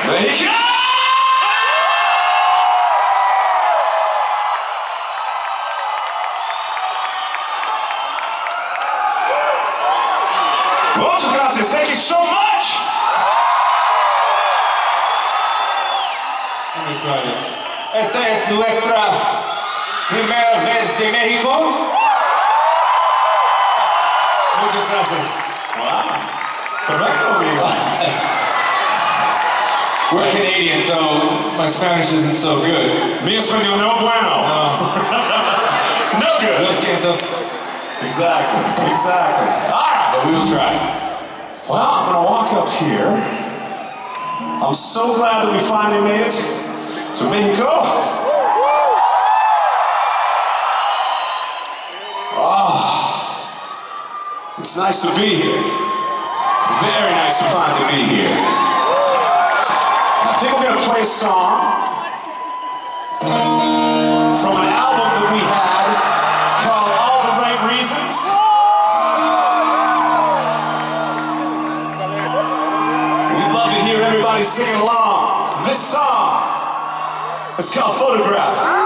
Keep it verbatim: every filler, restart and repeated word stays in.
Mexico! Muchas gracias. Thank you so much. Let me try this. Esta es nuestra primera vez de México. Muchas gracias. Wow. Perfecto, amigo. We're Canadian, so my Spanish isn't so good. Mi español no bueno. No. No good. Lo siento. Exactly. Exactly. All right. But we will try. Well, I'm gonna walk up here. I'm so glad that we finally made it to Mexico. Oh, it's nice to be here. Very nice to finally be here. I think we're gonna play a song from an album that we had called All the Right Reasons. We'd love to hear everybody singing along. This song is called Photograph.